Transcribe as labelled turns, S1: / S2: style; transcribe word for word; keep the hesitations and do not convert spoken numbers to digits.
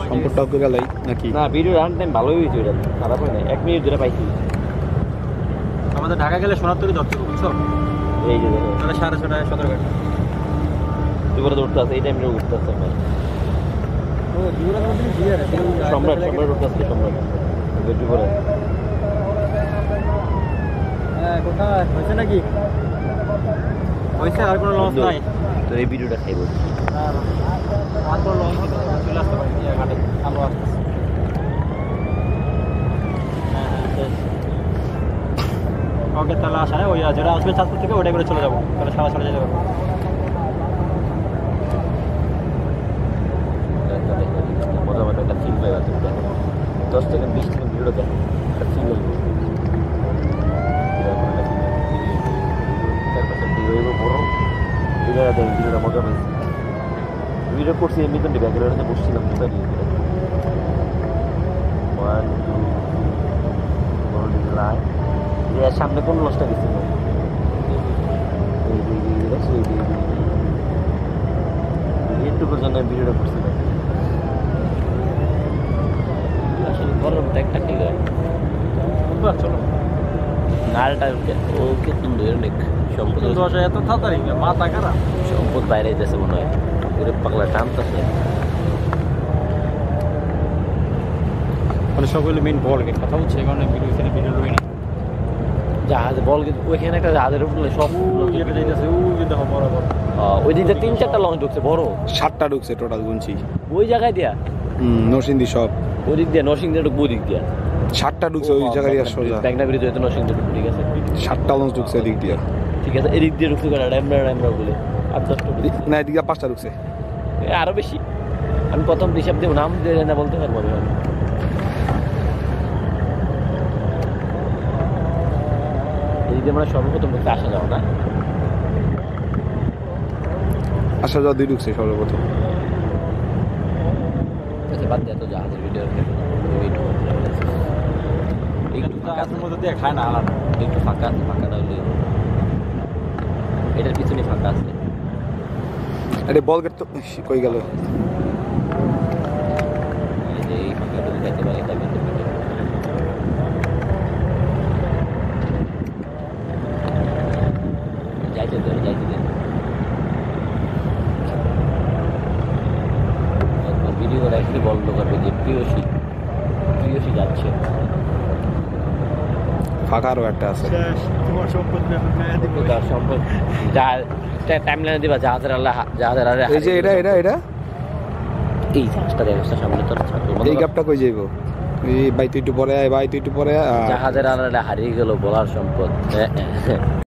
S1: সম্পদটাও করে গেলাই নাকি
S2: না ভিডিও রান টাইম ভালোই হয়েছে ওটা খারাপ হয় না এক মিনিট ধরে পাইছি
S3: আমাদের ঢাকা গেলে সোনার তৈরি ধরতে বুঝছো
S2: এই যে দেখো
S3: তাহলে সাড়ে ছটায় সতেরো ঘন্টা
S2: দুপুরে উঠতে আছে এই টাইমে উঠতে আছে আমার
S3: ও দুপুরের মধ্যে দিয়ে রে
S2: সম্রাট সম্রাট উঠতে আছে সম্রাট দুপুরে
S3: হ্যাঁ কোথায় হয়েছে নাকি হয়েছে আর কোনো লস নাই
S2: তো এই ভিডিওটা খাইব
S3: আর আর কোনো লস নেই চলে আসতে পারি ঘাটে আলো আসতেছে ওকে তাহলে আসা ওই যেটা আসবে চাঁদপুর থেকে ওইটা করে চলে যাবো তাহলে সারা সারা যেতে পারবো
S2: মজা মজা একটা ফিল পাই আছে দশ সেকেন্ড বিশ সেকেন্ড ভিডিওটা দেখো একটা ফিল হইব বড় ভিডিওটা দেখ ভিডিওটা মজা পাইছি ভিডিও করছি এমনি তো ব্যাকগ্রাউন্ডে বসছিলাম কোথায় নিয়ে ওয়ান টু বড় ডিজাইন এর সামনে কোন লসটা গেছিল এইটুকুর জন্য ভিডিওটা করছিলাম আসলে গরমটা একটা ঠিক হয়
S3: চলো
S2: নালটা ওকে তুমি অনেক সম্পদ
S3: এত তাড়াতাড়ি মাথা খারাপ
S2: সম্পদ বাইরে যেতেছে মনে হয় ওরে পাগলা টানতেছে
S3: মানে সকলে মেইন বল কথা হচ্ছে এই কারণে ভিডিও এখানে ভিডিও রয়ে নি
S2: জাহাজ বল কিন্তু ওইখানে একটা জাহাজের উপরে সব
S3: যেটা যাইতেছে ও কিন্তু বরাবর
S2: ওই দিকটা তিন চারটা লঞ্চ ঢুকছে বড়
S1: সাতটা ঢুকছে টোটাল গুনছি
S2: ওই জায়গায় দিয়া
S1: হুম নরসিংদী সব
S2: ওই দিক দিয়ে নরসিংদী ঢুকবো ওই দিক দিয়া
S1: সাতটা ঢুকছে ওই জায়গায় সোজা
S2: ব্যাগনা ব্রিজ হয়তো নরসিংদী ঢুকবো ঠিক আছে
S1: সাতটা লঞ্চ ঢুকছে এদিক দিয়ে
S2: ঠিক আছে এদিক দিয়ে ঢুকছে কেন ড্যামরা ড্যামরা বলে আট দশটা
S1: না এদিক দিয়ে পাঁচটা ঢুকছে
S2: আরো বেশি আমি প্রথম হিসাব দেবো নাম দিয়ে না বলতে পারবো আমি এদিকে আমরা সর্বপ্রথম ঢুকতে আসা যাও না
S1: আসা যাওয়া দুই ঢুকছে সর্বপ্রথম
S2: আচ্ছা বাদ দিয়ে এত জাহাজের ভিডিও একটু
S3: গাছের মধ্যে দিয়ে খায় না আলাদা
S2: একটু ফাঁকা আছে ফাঁকা না হলে এটার পিছনে ফাঁকা আছে
S1: আরে বল গেট তো কই গেল
S2: এই যে এই ফাঁকাটা দিতে পারে এটা ভিতরে যাইতে দেন যাইতে দেন ভিডিও রাখতে বন্ধ করবে যে প্রিয়সী প্রিয়সী যাচ্ছে
S1: ফাঁকা আরো একটা আছে
S3: তোমার সম্পদ
S2: তার সম্পদ যা টাইম লাইনে দিবা জাহাজের আল্লাহ জাহাজের আরে
S1: এই যে এটা এটা এটা
S2: এই জাহাজটা ব্যবস্থা সামনে তো
S1: এই গ্যাপটা কই যাইবো এই ভাই তুই একটু পরে আয় ভাই তুই একটু পরে আয়
S2: জাহাজের আড়ালে হারিয়ে গেল বলার সম্পদ